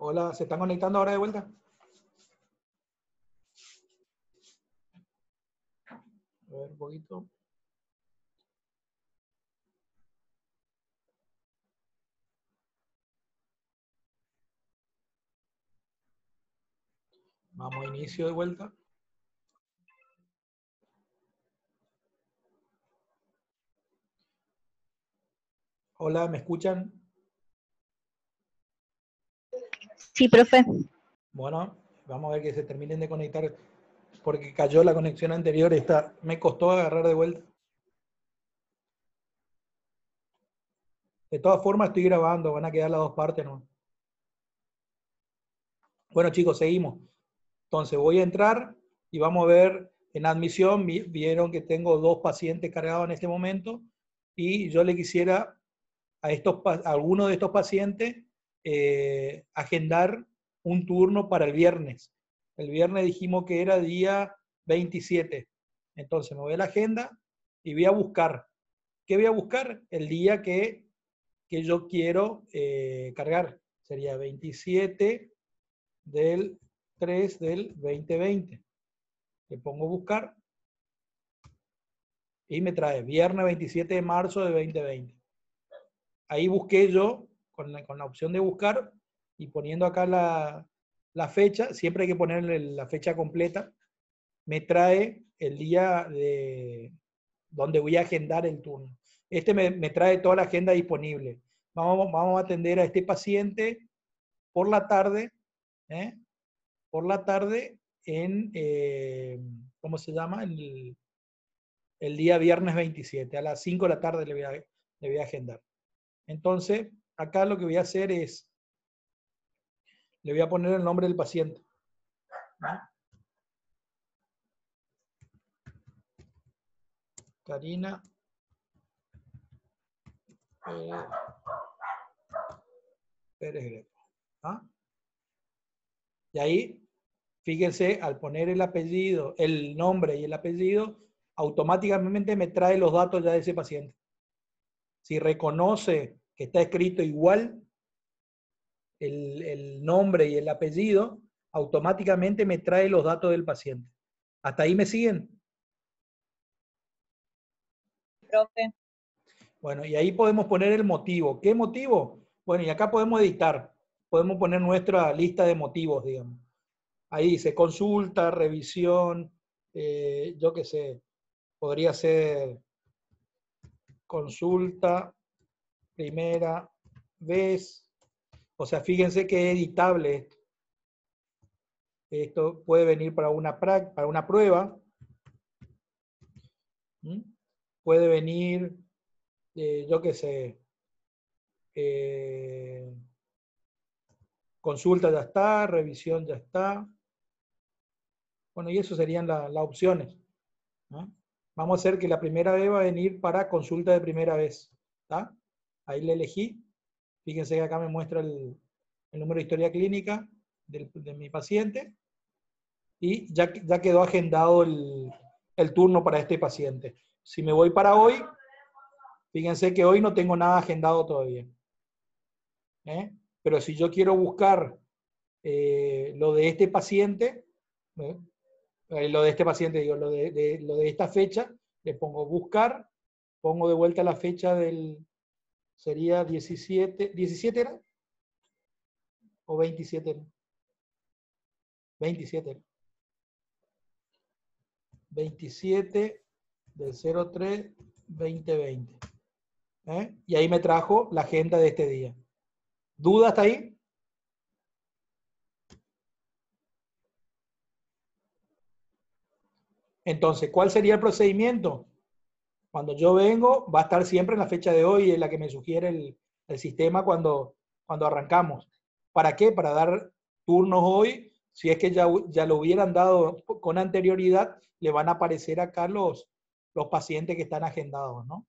Hola, ¿se están conectando ahora de vuelta? A ver, un poquito. Vamos a inicio de vuelta. Hola, ¿me escuchan? Sí, profe. Bueno, vamos a ver que se terminen de conectar porque cayó la conexión anterior. Me costó agarrar de vuelta. De todas formas estoy grabando, van a quedar las dos partes, ¿no? Bueno, chicos, seguimos. Entonces voy a entrar y vamos a ver en admisión. Vieron que tengo dos pacientes cargados en este momento y yo le quisiera a alguno de estos pacientes agendar un turno para el viernes. El viernes dijimos que era día 27. Entonces me voy a la agenda y voy a buscar. ¿Qué voy a buscar? El día que yo quiero cargar. Sería 27 del 3 del 2020. Le pongo buscar y me trae viernes 27 de marzo de 2020. Ahí busqué yo con la opción de buscar y poniendo acá la fecha, siempre hay que ponerle la fecha completa, me trae el día de donde voy a agendar el turno. Me trae toda la agenda disponible. Vamos a atender a este paciente por la tarde, ¿eh? Por la tarde ¿cómo se llama? El día viernes 27, a las 5 de la tarde le voy a agendar. Entonces, acá lo que voy a hacer es, le voy a poner el nombre del paciente, ¿no? Karina Pérez Greco. ¿Ah? Y ahí, fíjense, al poner el apellido, el nombre y el apellido, automáticamente me trae los datos ya de ese paciente. Si reconoce que está escrito igual el nombre y el apellido, automáticamente me trae los datos del paciente. ¿Hasta ahí me siguen? Profe. Bueno, y ahí podemos poner el motivo. ¿Qué motivo? Bueno, y acá podemos editar. Podemos poner nuestra lista de motivos, digamos. Ahí dice consulta, revisión, yo qué sé, podría ser consulta, primera vez. O sea, fíjense que es editable esto. Esto puede venir para una prueba. ¿Mm? Puede venir, yo qué sé, consulta ya está, revisión ya está. Bueno, y eso serían las opciones, ¿no? Vamos a hacer que la primera vez va a venir para consulta de primera vez. ¿Está? Ahí le elegí. Fíjense que acá me muestra el número de historia clínica de mi paciente. Y ya quedó agendado el turno para este paciente. Si me voy para hoy, fíjense que hoy no tengo nada agendado todavía. Pero si yo quiero buscar lo de este paciente, ¿eh? Lo de este paciente, digo, lo de esta fecha, le pongo buscar, pongo de vuelta la fecha sería 17, ¿17 era? ¿O 27 era? 27 era. 27 del 03 2020. Y ahí me trajo la agenda de este día. ¿Duda hasta ahí? Entonces, ¿cuál sería el procedimiento? Cuando yo vengo, va a estar siempre en la fecha de hoy, es la que me sugiere el sistema cuando arrancamos. ¿Para qué? Para dar turnos hoy. Si es que ya lo hubieran dado con anterioridad, le van a aparecer acá los pacientes que están agendados, ¿no?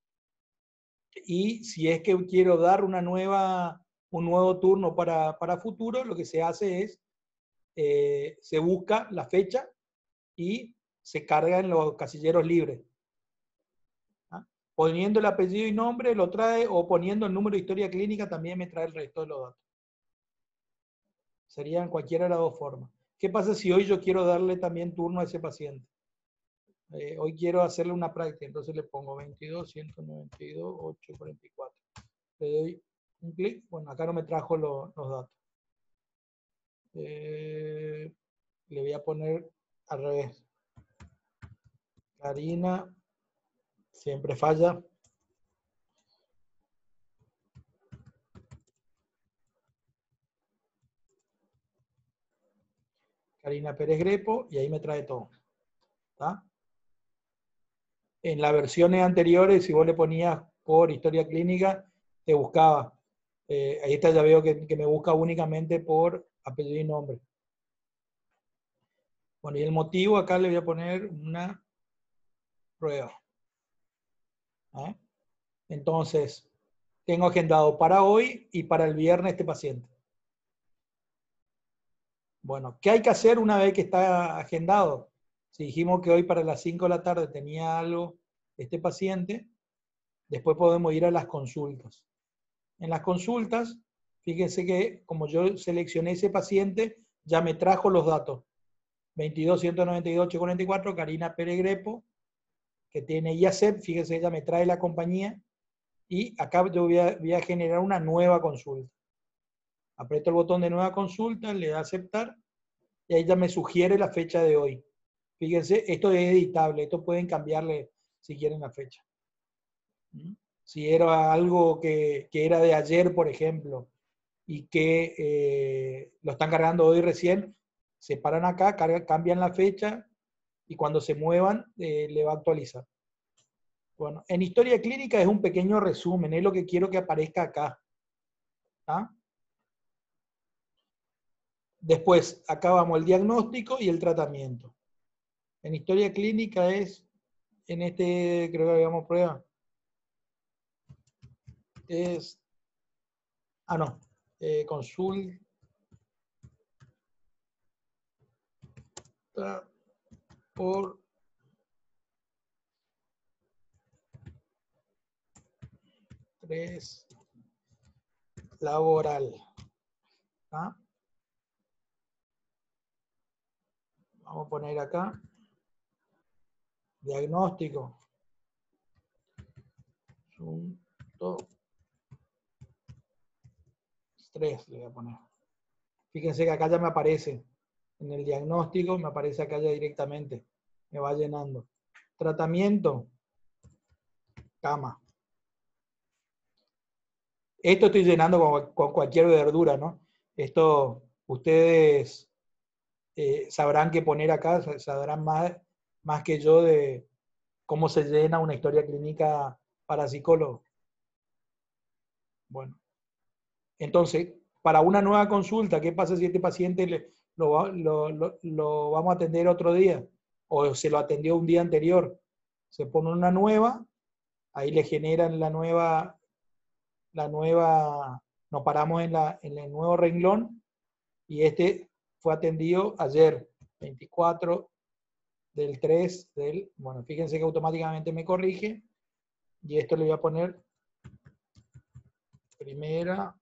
Y si es que quiero dar un nuevo turno para futuro, lo que se hace es, se busca la fecha y se carga en los casilleros libres. Poniendo el apellido y nombre lo trae, o poniendo el número de historia clínica también me trae el resto de los datos. Serían cualquiera de las dos formas. ¿Qué pasa si hoy yo quiero darle también turno a ese paciente? Hoy quiero hacerle una práctica, entonces le pongo 22, 192, 844. Le doy un clic. Bueno, acá no me trajo los datos. Le voy a poner al revés. Karina, siempre falla. Karina Pérez Grepo, y ahí me trae todo. ¿Está? En las versiones anteriores, si vos le ponías por historia clínica, te buscaba. Ahí está, ya veo que me busca únicamente por apellido y nombre. Bueno, y el motivo acá le voy a poner una prueba. ¿Eh? Entonces, tengo agendado para hoy y para el viernes este paciente. Bueno, ¿qué hay que hacer una vez que está agendado? Si dijimos que hoy para las 5 de la tarde tenía algo este paciente, después podemos ir a las consultas. En las consultas, fíjense que como yo seleccioné ese paciente, ya me trajo los datos. 22, 192, 844, Karina Pérez Grepo, que tiene IACEP, fíjense, ella me trae la compañía, y acá yo voy a generar una nueva consulta. Aprieto el botón de nueva consulta, le da a aceptar, y ahí ya me sugiere la fecha de hoy. Fíjense, esto es editable, esto pueden cambiarle si quieren la fecha. Si era algo que era de ayer, por ejemplo, y que lo están cargando hoy recién, se paran acá, cambian la fecha, y cuando se muevan, le va a actualizar. Bueno, en historia clínica es un pequeño resumen, es lo que quiero que aparezca acá. ¿Ah? Después, acá vamos el diagnóstico y el tratamiento. En historia clínica es, en este, creo que habíamos prueba, es, no, consulta por estrés laboral. ¿Ah? Vamos a poner acá, diagnóstico, estrés, le voy a poner. Fíjense que acá ya me aparece, en el diagnóstico me aparece acá ya directamente, me va llenando. Tratamiento, cama. Esto estoy llenando con cualquier verdura, ¿no? Esto ustedes sabrán qué poner acá, sabrán más que yo de cómo se llena una historia clínica para psicólogos. Bueno, entonces, para una nueva consulta, ¿qué pasa si este paciente lo vamos a atender otro día? O se lo atendió un día anterior. Se pone una nueva, ahí le generan la nueva, nos paramos en el nuevo renglón, y este fue atendido ayer, 24 del 3 del, bueno, fíjense que automáticamente me corrige, y esto le voy a poner primera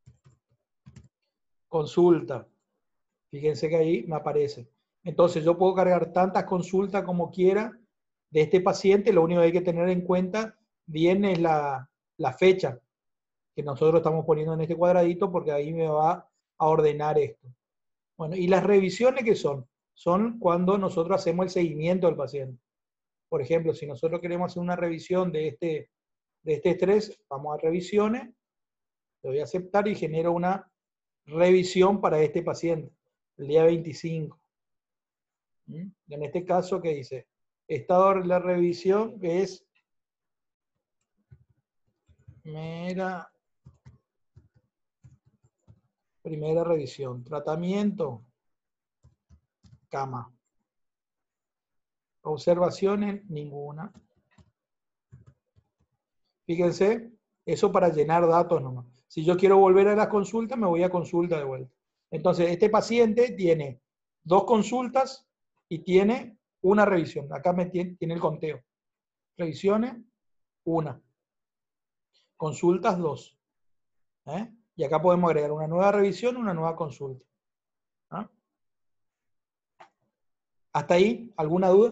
consulta. Fíjense que ahí me aparece. Entonces yo puedo cargar tantas consultas como quiera de este paciente, lo único que hay que tener en cuenta bien es la fecha que nosotros estamos poniendo en este cuadradito, porque ahí me va a ordenar esto. Bueno, y las revisiones, ¿qué son? Son cuando nosotros hacemos el seguimiento del paciente. Por ejemplo, si nosotros queremos hacer una revisión de este estrés, vamos a revisiones, le doy a aceptar y genero una revisión para este paciente, el día 25. En este caso, ¿qué dice? Estado de la revisión es primera revisión. Tratamiento, cama. Observaciones, ninguna. Fíjense, eso para llenar datos nomás. Si yo quiero volver a la consulta, me voy a consulta de vuelta. Entonces, este paciente tiene 2 consultas y tiene una revisión. Acá tiene el conteo. Revisiones, 1. Consultas, 2. Y acá podemos agregar una nueva revisión, una nueva consulta. ¿Hasta ahí? ¿Alguna duda?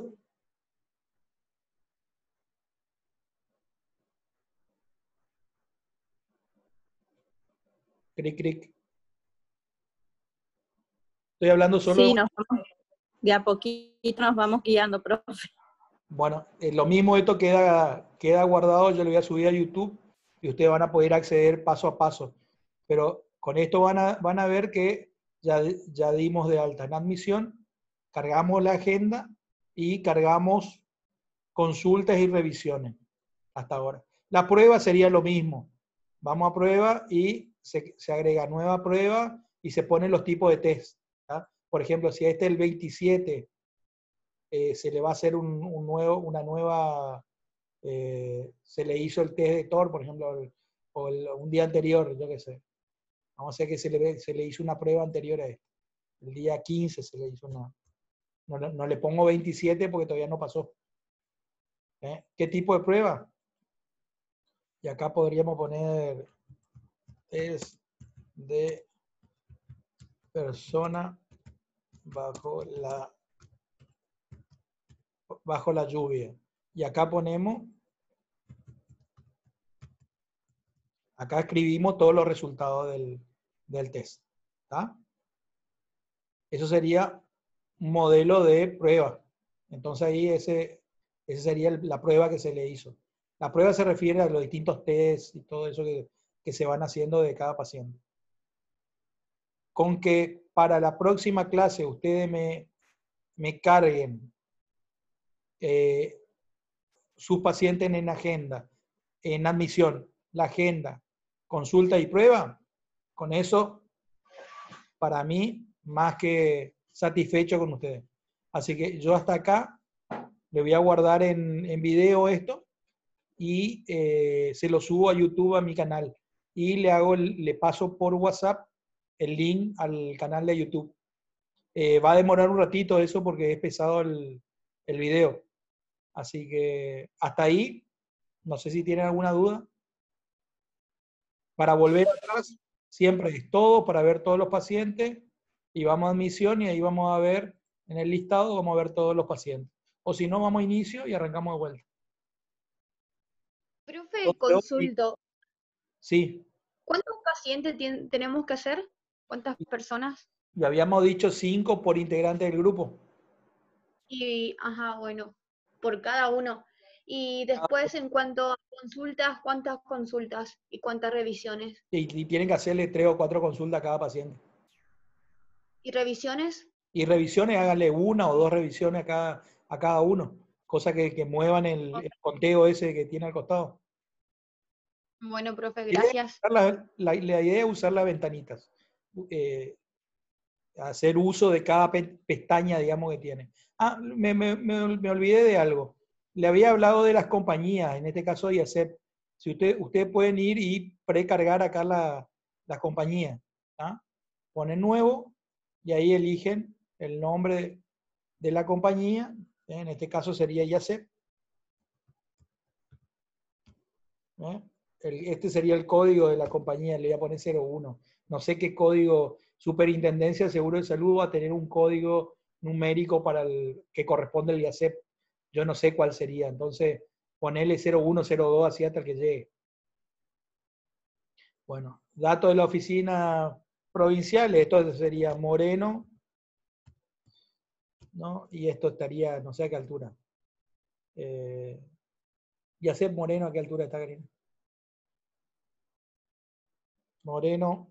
Cric, cric. Estoy hablando solo Sí, de... de a poquito nos vamos guiando, profe. Bueno, lo mismo esto queda guardado, yo lo voy a subir a YouTube y ustedes van a poder acceder paso a paso. Pero con esto van a ver que ya dimos de alta en admisión, cargamos la agenda y cargamos consultas y revisiones hasta ahora. La prueba sería lo mismo. Vamos a prueba y se agrega nueva prueba y se ponen los tipos de test. ¿tá? Por ejemplo, si a este el 27 se le va a hacer una nueva, se le hizo el test de TOR, por ejemplo, un día anterior, yo qué sé. Vamos a hacer que se le hizo una prueba anterior a este. El día 15 se le hizo una. No le pongo 27 porque todavía no pasó. ¿Qué tipo de prueba? Y acá podríamos poner test de persona bajo la lluvia. Y acá ponemos, acá escribimos todos los resultados del test. ¿tá? Eso sería un modelo de prueba. Entonces ahí ese sería la prueba que se le hizo. La prueba se refiere a los distintos tests y todo eso que se van haciendo de cada paciente. Con que para la próxima clase ustedes me carguen sus pacientes en agenda, en admisión, la agenda, consulta y prueba, con eso, para mí, más que satisfecho con ustedes. Así que yo hasta acá le voy a guardar en video esto y se lo subo a YouTube a mi canal. Y le paso por WhatsApp el link al canal de YouTube. Va a demorar un ratito eso porque es pesado el video. Así que hasta ahí, no sé si tienen alguna duda. Para volver atrás, siempre es todo para ver todos los pacientes y vamos a admisión y ahí vamos a ver en el listado, vamos a ver todos los pacientes. O si no, vamos a inicio y arrancamos de vuelta. Profe, consulto. Sí. ¿Cuántos pacientes tenemos que hacer? ¿Cuántas personas? Y habíamos dicho 5 por integrante del grupo. Y, ajá, bueno, por cada uno. Y después, en cuanto a consultas, ¿cuántas consultas y cuántas revisiones? Y tienen que hacerle 3 o 4 consultas a cada paciente. ¿Y revisiones? Y revisiones, háganle 1 o 2 revisiones a cada uno. Cosa que muevan el conteo ese que tiene al costado. Bueno, profe, gracias. La idea es usar las ventanitas. Hacer uso de cada pestaña, digamos, que tiene. Me olvidé de algo. Le había hablado de las compañías, en este caso de IACEP. Si ustedes pueden ir y precargar acá las compañías. Ponen nuevo y ahí eligen el nombre de la compañía. En este caso sería IACEP. Este sería el código de la compañía, le voy a poner 01. No sé qué código, Superintendencia de Seguro de Salud va a tener un código numérico para el que corresponde al IACEP. Yo no sé cuál sería, entonces ponerle 01, 02 así hasta que llegue. Bueno, datos de la oficina provincial, esto sería Moreno, ¿no? Y esto estaría, no sé a qué altura. IACEP Moreno, ¿a qué altura está, Karina? Moreno,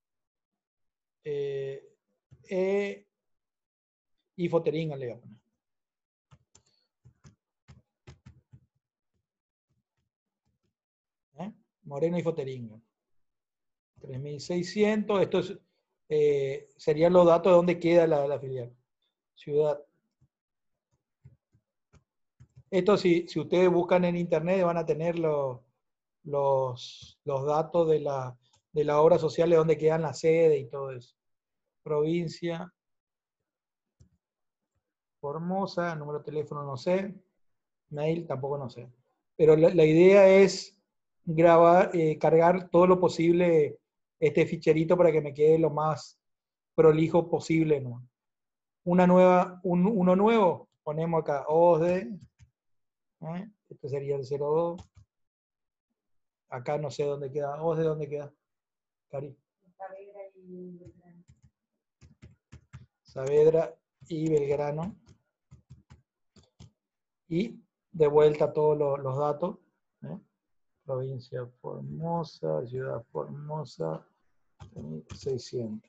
y Foteringa le voy a poner. Moreno y Foteringa. 3.600. Esto serían los datos de dónde queda la filial. Ciudad. Esto si ustedes buscan en internet van a tener los datos de la obra social de dónde quedan la sede y todo eso. Provincia. Formosa, número de teléfono no sé, mail tampoco no sé. Pero la idea es grabar, cargar todo lo posible este ficherito para que me quede lo más prolijo posible, ¿no? uno nuevo, ponemos acá OSDE, esto sería el 02. Acá no sé dónde queda. ¿OSDE dónde queda? Cari. Saavedra y Belgrano. Y de vuelta todos los datos. Provincia Formosa, Ciudad Formosa, 600.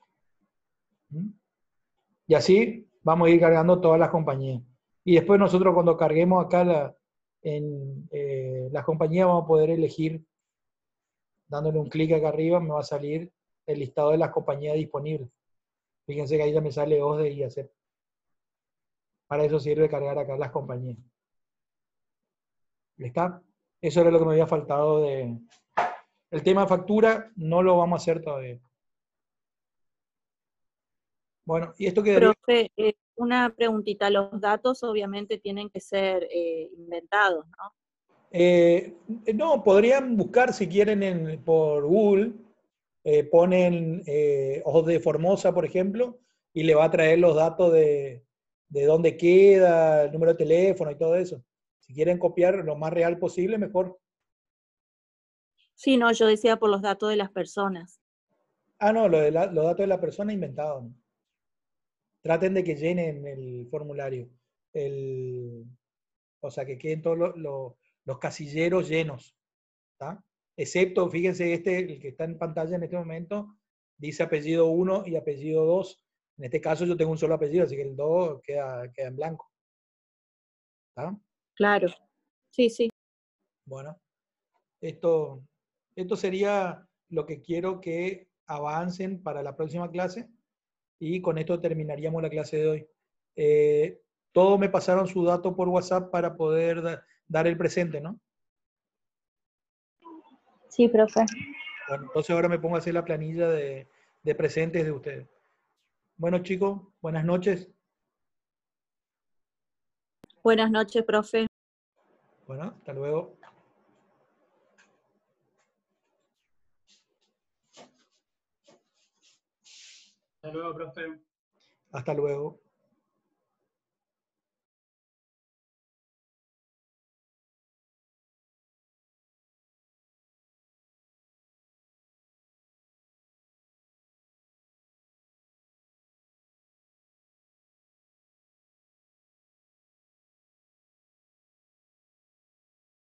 Y así vamos a ir cargando todas las compañías. Y después nosotros cuando carguemos acá en las compañías vamos a poder elegir, dándole un clic acá arriba, me va a salir el listado de las compañías disponibles. Fíjense que ahí ya me sale OSDE y IACEP. Para eso sirve cargar acá las compañías. ¿Está? Eso era lo que me había faltado de... El tema de factura no lo vamos a hacer todavía. Bueno, y esto quedaría... Profe, una preguntita. Los datos obviamente tienen que ser inventados, ¿no? No, podrían buscar si quieren por Google, ponen Ojos de Formosa, por ejemplo, y le va a traer los datos de dónde queda, el número de teléfono y todo eso. Si quieren copiar lo más real posible, mejor. Sí, no, yo decía por los datos de las personas. Ah, no, los datos de la persona inventados, ¿no? Traten de que llenen el formulario. O sea, que queden todos los casilleros llenos. ¿Tá? Excepto, fíjense, el que está en pantalla en este momento, dice apellido 1 y apellido 2. En este caso yo tengo un solo apellido, así que el 2 queda en blanco. ¿Tá? Claro, sí, sí. Bueno, esto sería lo que quiero que avancen para la próxima clase y con esto terminaríamos la clase de hoy. Todos me pasaron su dato por WhatsApp para poder dar el presente, ¿no? Sí, profe. Bueno, entonces ahora me pongo a hacer la planilla de presentes de ustedes. Bueno, chicos, buenas noches. Buenas noches, profe. Bueno, hasta luego. Hasta luego, profe. Hasta luego.